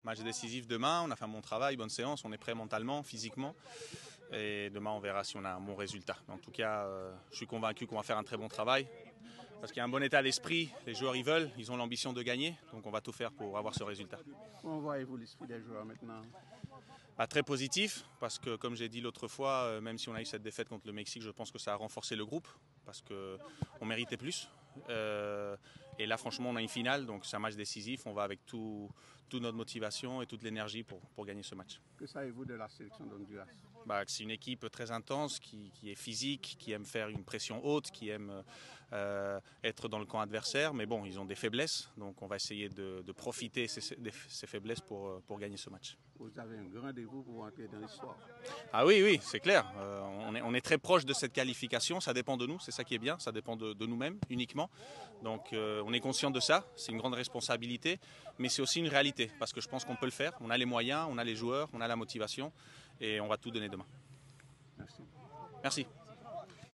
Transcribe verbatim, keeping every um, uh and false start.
Match décisif demain, on a fait un bon travail, bonne séance, on est prêt mentalement, physiquement. Et demain, on verra si on a un bon résultat. En tout cas, euh, je suis convaincu qu'on va faire un très bon travail. Parce qu'il y a un bon état d'esprit, les joueurs ils veulent, ils ont l'ambition de gagner. Donc on va tout faire pour avoir ce résultat. Comment voyez-vous l'esprit des joueurs maintenant? Bah, très positif, parce que comme j'ai dit l'autre fois, euh, même si on a eu cette défaite contre le Mexique, je pense que ça a renforcé le groupe, parce qu'on méritait plus. Euh, et là, franchement, on a une finale, donc c'est un match décisif. On va avec tout, toute notre motivation et toute l'énergie pour, pour gagner ce match. Que savez-vous de la sélection d'Honduras? Bah, c'est une équipe très intense, qui, qui est physique, qui aime faire une pression haute, qui aime euh, être dans le camp adversaire. Mais bon, ils ont des faiblesses, donc on va essayer de, de profiter de ces, de ces faiblesses pour, pour gagner ce match. Vous avez un grand rendez-vous pour entrer dans l'histoire. Ah oui, oui, c'est clair. Euh, on, est, on est très proche de cette qualification, ça dépend de nous, c'est ça qui est bien, ça dépend de, de nous-mêmes uniquement. Donc euh, on est conscient de ça, c'est une grande responsabilité, mais c'est aussi une réalité, parce que je pense qu'on peut le faire. On a les moyens, on a les joueurs, on a la motivation, et on va tout donner demain. Merci. Merci.